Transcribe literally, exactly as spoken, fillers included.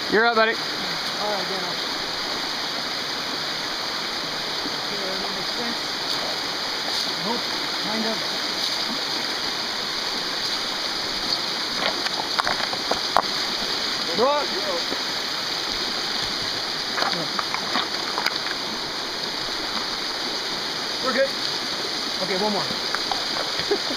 You're up, buddy. All right, Dano. Okay, that makes sense. Nope, kind of. Look. We're good. Okay, one more.